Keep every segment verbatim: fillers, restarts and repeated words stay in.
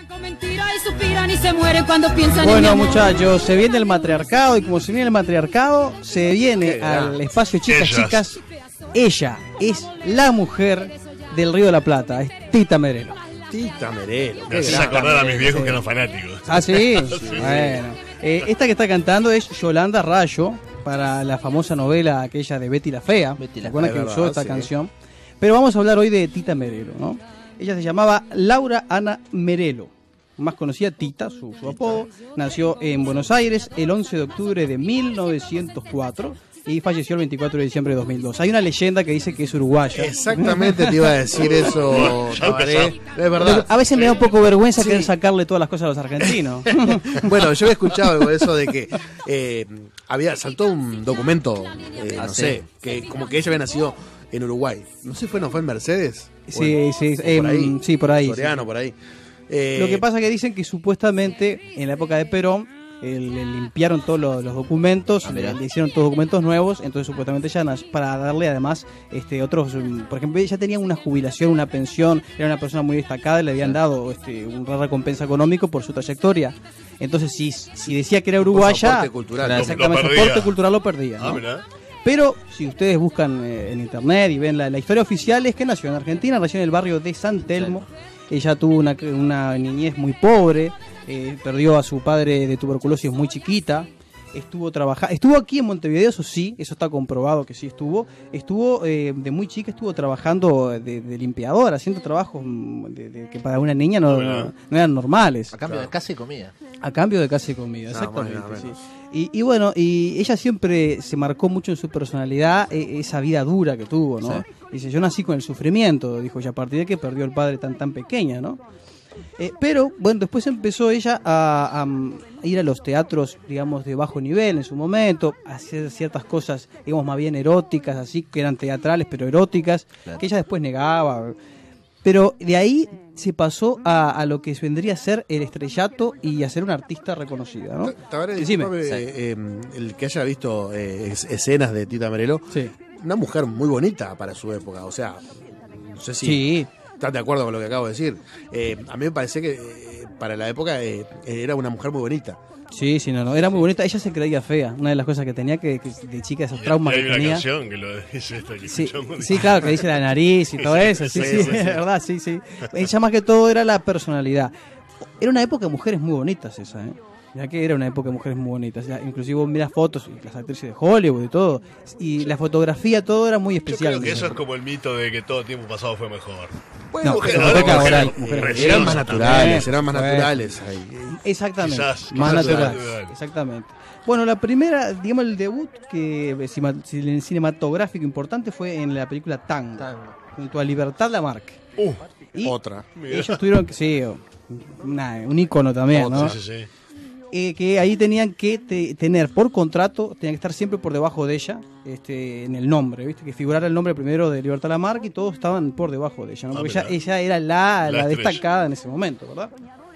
Bueno, muchachos, se viene el matriarcado y como se viene el matriarcado, se viene al espacio Chicas Ellas. Chicas. Ella es la mujer del Río de la Plata, es Tita Merelo. Tita Merelo. Me haces acordar a mis viejos que eran fanáticos. Ah, sí, Sí. bueno. Eh, esta que está cantando es Yolanda Rayo, para la famosa novela aquella de Betty la Fea. Betty ¿Se la acuerdan Fea, que es usó verdad, esta sí. canción? Pero vamos a hablar hoy de Tita Merelo, ¿no? Ella se llamaba Laura Ana Merelo, más conocida Tita, su, su apodo. Nació en Buenos Aires el once de octubre de mil novecientos cuatro y falleció el veinticuatro de diciembre de dos mil dos. Hay una leyenda que dice que es uruguaya. Exactamente te iba a decir eso, Ya Tabaré. empezó. Es verdad. A veces me da un poco vergüenza Sí. querer sacarle todas las cosas a los argentinos. Bueno, yo había escuchado eso de que eh, había saltó un documento, eh, Ah, no sí. sé, que como que ella había nacido en Uruguay. No sé, fue no fue en Mercedes. Sí, sí, o em, por ahí. sí, por ahí, Soriano, sí. por ahí. Eh, Lo que pasa es que dicen que supuestamente en la época de Perón eh, le limpiaron todos los, los documentos, Ah, le, mirá. le hicieron todos documentos nuevos, entonces supuestamente ya nas- para darle además este otros, um, por ejemplo, ella tenía una jubilación, una pensión, era una persona muy destacada, le habían dado este una recompensa económico por su trayectoria. Entonces si, si decía que era uruguaya, aporte cultural. Claro, exactamente, Lo su perdía. aporte cultural lo perdía, Ah, ¿no? mirá. Pero si ustedes buscan eh, en internet y ven la, la historia oficial es que nació en Argentina, nació en el barrio de San Telmo. Ella tuvo una, una niñez muy pobre, eh, perdió a su padre de tuberculosis muy chiquita. Estuvo trabajando, estuvo aquí en Montevideo, eso sí, eso está comprobado que sí estuvo. Estuvo eh, de muy chica, estuvo trabajando de, de limpiadora, haciendo trabajos mm, de- de- que para una niña no, no, no eran normales. A cambio de casa y comida. A cambio de casi comida, Nada exactamente. más, nada sí. menos. Y, y bueno, y ella siempre se marcó mucho en su personalidad eh, esa vida dura que tuvo, ¿no? Sí. Dice, yo nací con el sufrimiento, dijo ella, a partir de que perdió el padre tan tan pequeña, ¿no? Eh, pero, bueno, después empezó ella a, a, mm, ir a los teatros, digamos, de bajo nivel en su momento, a hacer ciertas cosas, digamos, más bien eróticas, así, que eran teatrales, pero eróticas, Claro. que ella después negaba. Pero de ahí se pasó a, a lo que vendría a ser el estrellato y a ser una artista reconocida, ¿no? Tabaré, Decime. discúlpame, eh, eh, el que haya visto eh, es- escenas de Tita Merelo, Sí. una mujer muy bonita para su época. O sea, no sé si Sí. estás de acuerdo con lo que acabo de decir. Eh, a mí me parece que eh, para la época eh, era una mujer muy bonita. Sí, sí, no, no, era muy bonita. Ella se creía fea. Una de las cosas que tenía que, que de chica, esos Y traumas hay que una tenía. canción que lo dice esta que Sí, escuchamos. sí, claro, que dice la nariz y todo eso. Sí, Sí, sí, sí, sí. es verdad, sí, sí. Ella más que todo era la personalidad. Era una época de mujeres muy bonitas esa, ¿eh? Ya que era una época de mujeres muy bonitas. Ya, inclusive vos mirás fotos, y las actrices de Hollywood y todo. Y la fotografía, todo era muy Yo especial. creo que en eso esa es como el mito de que todo tiempo pasado fue mejor. No, mujeres, pero mujeres, laboral, mujeres, mujeres. preciosas eran más también. naturales, eran más Bueno. naturales. ahí. Exactamente, Quizás, más quizás natural. natural. Exactamente. Bueno, la primera, digamos, el debut que cima- cine- cinematográfico importante fue en la película Tango, Tango. junto a Libertad Lamarque. Uh, Y Otra. mira. ellos tuvieron que, sí, una- un ícono también, ¿no? Sí, sí, sí. Eh, que ahí tenían que te- tener por contrato, tenían que estar siempre por debajo de ella, este, en el nombre, ¿viste? Que figurara el nombre primero de Libertad Lamarque y todos estaban por debajo de ella, ¿no? Ah, Porque ella, mirá. ella era la, La la estrella. destacada en ese momento, ¿verdad?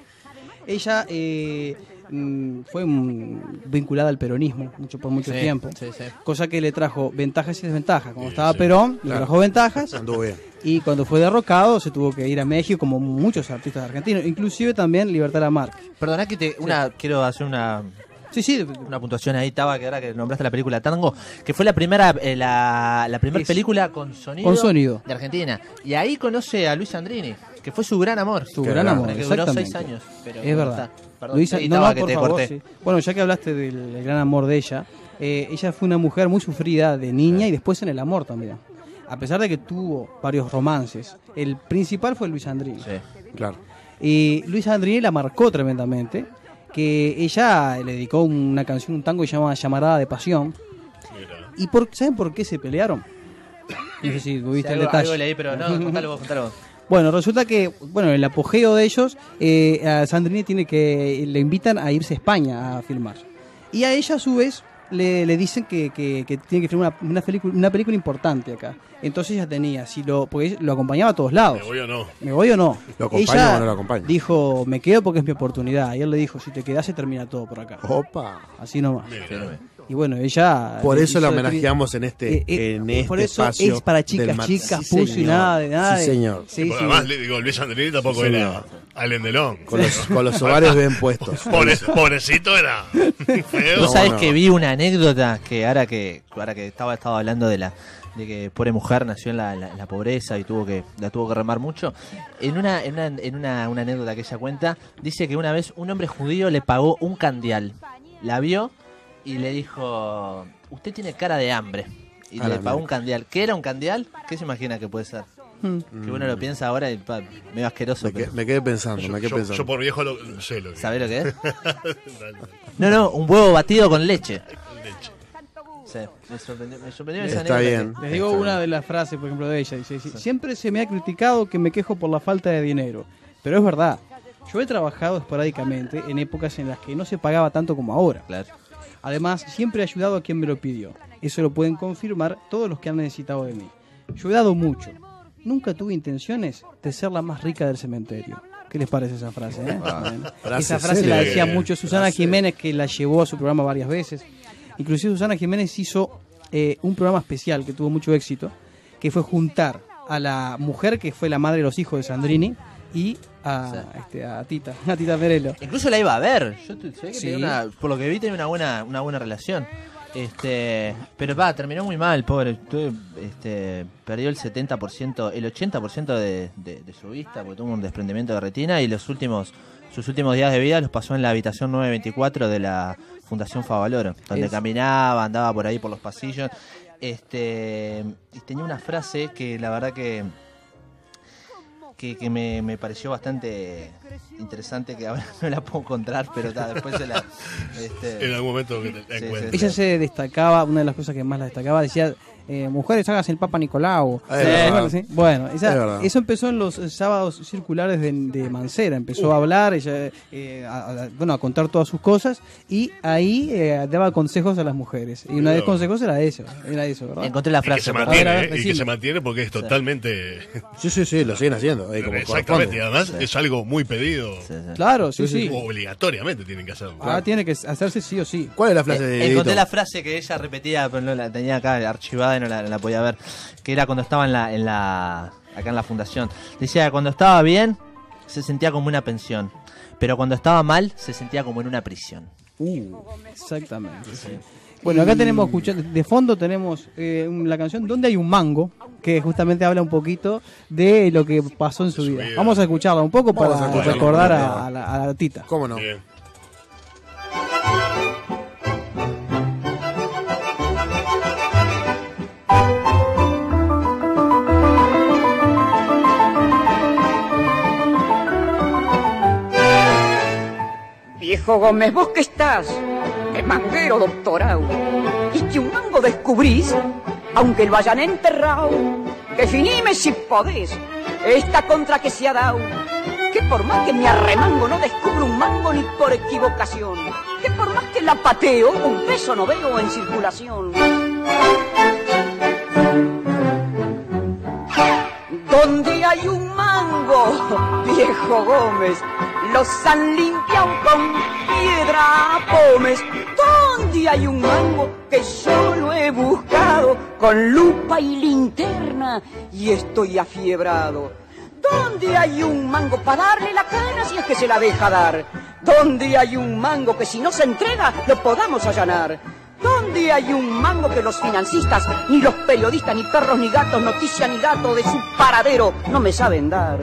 Ella eh, mm, fue mm, vinculada al peronismo mucho por mucho Sí, tiempo, sí, sí. cosa que le trajo ventajas y desventajas. Cuando Sí, estaba sí. Perón, le Claro. trajo ventajas. Anduvo bien. Y cuando fue derrocado se tuvo que ir a México, como muchos artistas argentinos, inclusive también Libertad Lamarque. Perdona que te, una, quiero hacer una, Sí, sí, una puntuación ahí, Taba, que ahora que nombraste la película Tango, que fue la primera eh, la, la primera Es- película con sonido, con sonido. de Argentina. Y ahí conoce a Luis Andrini, que fue su gran amor. Su Qué gran grande. amor, Que duró exactamente. seis años. Pero Es verdad. está. Perdón, Luisa, sí, no, Taba, no, que por te favor, corté. sí. Bueno, ya que hablaste del, del gran amor de ella, eh, ella fue una mujer muy sufrida de niña y después en el amor también. A pesar de que tuvo varios romances, el principal fue Luis Andrini. Sí. Claro. Y Luis Andrini la marcó tremendamente, que ella le dedicó una canción, un tango que se llama Llamarada de Pasión. Mira. ¿Y por, saben por qué se pelearon? No sé si tuviste Sí, el algo, detalle. algo leí, pero no, contalo vos, contalo vos. Bueno, resulta que, bueno, el apogeo de ellos, eh, a Sandrini tiene que, le invitan a irse a España a filmar. Y a ella, a su vez, le, le dicen que, que, que tiene que filmar una, una, película, una película importante acá. Entonces ella tenía, si lo, porque ella lo acompañaba a todos lados. ¿Me voy o no? ¿Me voy o no? ¿Lo acompaña ella o no lo acompaña? dijo, me quedo porque es mi oportunidad. Y él le dijo, si te quedás se termina todo por acá. Opa. Así nomás. Mira. Firme. Y bueno, ella... Por eso la hizo de- homenajeamos en este, Eh, eh, en este por eso espacio. es para del chicas, mar- chicas, Sí, puso y señor. nada de nada. Sí, de- señor. Sí, Porque sí. además, le digo, Luis Andrini tampoco Sí, era señor. Allen Delon. Con los, con los ovarios bien puestos. Pobre- pobrecito era feo. Vos sabés no. que vi una anécdota que ahora que ahora que estaba, estaba hablando de la de que pobre mujer nació en la, la- la pobreza y tuvo que la tuvo que remar mucho. En una en una, en una, una anécdota que ella cuenta, dice que una vez un hombre judío le pagó un candial. La vio y le dijo, usted tiene cara de hambre. Y A le la pagó un mierda. candial. ¿Qué era un candial? ¿Qué se imagina que puede ser? Mm. Que uno lo piensa ahora y pa, medio asqueroso. Me, que- pero- me quedé pensando, Yo, me quedé yo- pensando. yo por viejo lo sé lo que ¿Sabés lo que es? Dale, No, no, un huevo batido con leche. leche. Sí, me sorprendió, me sorprendió esa Está anécdota bien. Les digo Está una bien. de las frases, por ejemplo, de ella. Dice, "Si- siempre se me ha criticado que me quejo por la falta de dinero. Pero es verdad. Yo he trabajado esporádicamente en épocas en las que no se pagaba tanto como ahora. que- Claro. Además, siempre he ayudado a quien me lo pidió. Eso lo pueden confirmar todos los que han necesitado de mí. Yo he dado mucho. Nunca tuve intenciones de ser la más rica del cementerio. ¿Qué les parece esa frase? eh? Bueno, frase esa frase la célebre. decía mucho Susana Frase. Jiménez, que la llevó a su programa varias veces. Inclusive Susana Jiménez hizo eh, un programa especial que tuvo mucho éxito, que fue juntar a la mujer que fue la madre de los hijos de Sandrini y a, Sí. este, a Tita, a Tita Merelo. Incluso la iba a ver. Yo te- sé que Sí. tenía una- por lo que vi tenía una buena, una buena relación. Este, pero va, terminó muy mal, pobre. Tuve- Este, perdió el setenta por ciento, el ochenta por ciento de, de, de su vista, porque tuvo un desprendimiento de retina y los últimos, sus últimos días de vida los pasó en la habitación nueve veinticuatro de la Fundación Favaloro, donde Es- caminaba, andaba por ahí por los pasillos. Este, y tenía una frase que la verdad que que, que me, me pareció bastante interesante, que ahora no la puedo encontrar, pero ta, después se la... este, En algún momento que te, te Sí, encuentres. Ella se destacaba, una de las cosas que más la destacaba, decía, eh, mujeres hagas el Papa Nicolau. Ah, es verdad. bueno, sí. Bueno, esa- Es verdad. eso empezó en los eh, sábados circulares de, de Mancera, empezó a hablar, ella, eh, a, a- bueno, a contar todas sus cosas y ahí eh, daba consejos a las mujeres. Y una de los consejos era eso, era eso, ¿verdad? encontré la Y que frase. se perdón. mantiene, A ver, a ver, ¿eh? y que decime. se mantiene porque es totalmente... Sí, sí, sí, lo siguen haciendo. eh, como Exactamente, y corresponde. además es algo muy pedido. Sí, sí. Claro, sí, Sí, sí. sí, Obligatoriamente tienen que hacerlo. Ah, tiene que hacerse sí o sí. ¿Cuál es la frase Eh, de encontré Dieguito? la frase que ella repetía, pero no la tenía acá archivada y no la, no la podía ver, que era cuando estaba en la, en la, acá en la fundación. Decía, cuando estaba bien, se sentía como una pensión, pero cuando estaba mal, se sentía como en una prisión. Uh, exactamente. Sí. Bueno, acá tenemos, escuchando, de fondo tenemos eh, un- la canción ¿Dónde hay un mango? Que justamente habla un poquito de lo que pasó en su su vida. vida. Vamos a escucharla un poco Vamos a para escucharla. recordar a, a la, a la Tita. ¿Cómo no? Bien. Viejo Gómez, vos que estás, de manguero doctorado, y que un mango descubrís, aunque lo hayan enterrado, definime si podés, esta contra que se ha dado, que por más que me arremango no descubro un mango ni por equivocación, que por más que la pateo, un peso no veo en circulación. Donde hay un mango, viejo Gómez, los han limpiado con piedra pómez. Donde hay un mango que yo lo he buscado con lupa y linterna y estoy afiebrado. Donde hay un mango para darle la cara si es que se la deja dar. Donde hay un mango que si no se entrega lo podamos allanar. ¿Dónde hay un mango que los financistas, ni los periodistas, ni perros, ni gatos, noticia ni dato de su paradero no me saben dar?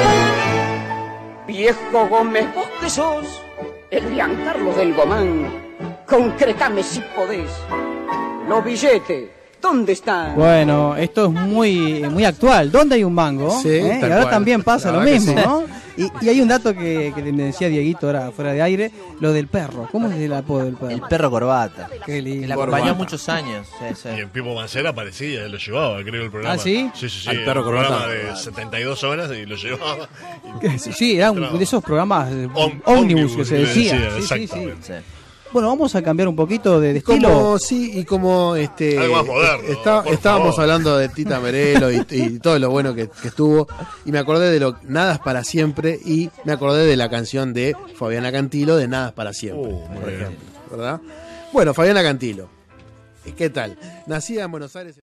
Viejo Gómez, vos que sos el Giancarlo del Gomán, concretame si podés. Los billetes, ¿dónde están? Bueno, esto es muy muy actual. ¿Dónde hay un mango? Sí, ¿Eh? Y tal ahora cual. también pasa La lo verdad que mismo, sí. ¿no? Y, y hay un dato que, que me decía Dieguito ahora fuera de aire, lo del perro. ¿Cómo es el apodo del perro? El perro corbata, Qué que lindo. la acompañó Corbata. muchos años. Sí, sí. Y en Pipo Mancera aparecía, él lo llevaba, creo, el programa. ¿Ah, sí? Sí, sí, sí. Al perro un programa corbata. de setenta y dos horas y lo llevaba. Sí, sí, era un de esos programas eh, Om- ómnibus que ómnibus, se le decía. decía, Sí, sí, sí. exactamente. Sí. Bueno, vamos a cambiar un poquito de, de estilo. Como, sí, y como este Algo más moderno, está- por estábamos favor. hablando de Tita Merelo y, y todo lo bueno que, que estuvo, y me acordé de lo Nada es para siempre, y me acordé de la canción de Fabiana Cantilo de Nada es para siempre, Uh, muy por bien. ejemplo, ¿verdad? Bueno, Fabiana Cantilo, ¿Qué tal? Nacida en Buenos Aires.